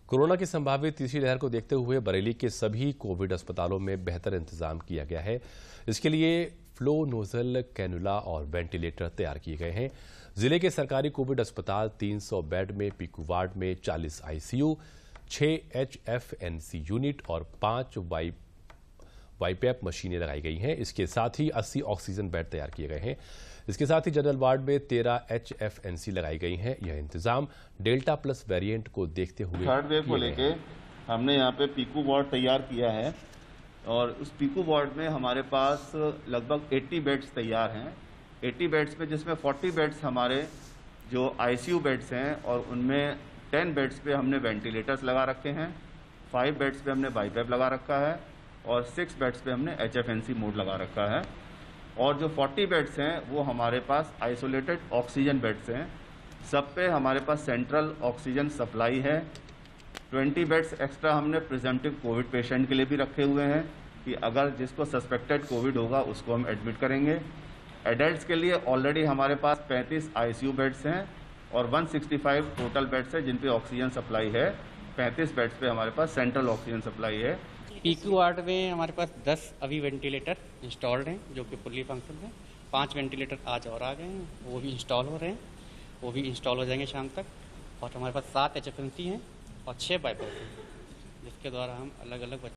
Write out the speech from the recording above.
Corona की संभावित तीसरी लहर को देखते हुए बरेली के सभी कोविड अस्पतालों में बेहतर इंतजाम किया गया है। इसके लिए फ्लो नोजल, कैनुला और वेंटिलेटर तैयार किए गए हैं। जिले के सरकारी कोविड अस्पताल 300 बेड में पीकू वार्ड में 40 आईसीयू, 6 HFNC यूनिट और 5 वाईपैप मशीनें लगाई गई हैं। इसके साथ ही 80 ऑक्सीजन बेड तैयार किए गए हैं। इसके साथ ही जनरल वार्ड में 13 HFNC लगाई गई हैं। यह इंतजाम डेल्टा प्लस वेरिएंट को देखते हुए थर्ड वेव को लेके हमने यहाँ पे पीकू वार्ड तैयार किया है और उस पीकू वार्ड में हमारे पास लगभग 80 बेड्स तैयार हैं। 80 बेड्स में जिसमें 40 बेड्स हमारे जो आईसीयू बेड्स हैं और उनमें 10 बेड्स पे हमने वेंटिलेटर्स लगा रखे हैं, 5 बेड्स पे हमने बाईपैप लगा रखा है और 6 बेड्स पे हमने HFNC मोड लगा रखा है। और जो 40 बेड्स हैं वो हमारे पास आइसोलेटेड ऑक्सीजन बेड्स हैं। सब पे हमारे पास सेंट्रल ऑक्सीजन सप्लाई है। 20 बेड्स एक्स्ट्रा हमने प्रिवेंटिव कोविड पेशेंट के लिए भी रखे हुए हैं कि अगर जिसको सस्पेक्टेड कोविड होगा उसको हम एडमिट करेंगे। एडल्ट्स के लिए ऑलरेडी हमारे पास 35 आईसीयू बेड्स हैं और 165 टोटल बेड्स हैं जिन पे ऑक्सीजन सप्लाई है। 35 बेड्स पे हमारे पास सेंट्रल ऑक्सीजन सप्लाई है। पीक्यू वार्ड में हमारे पास 10 अभी वेंटिलेटर इंस्टॉल्ड हैं जो कि फुल्ली फंक्शन है। 5 वेंटिलेटर आज और आ गए हैं, वो भी इंस्टॉल हो रहे हैं, वो भी इंस्टॉल हो जाएंगे शाम तक। और हमारे पास 7 HFNC हैं और 6 बाईपैप हैं जिसके द्वारा हम अलग अलग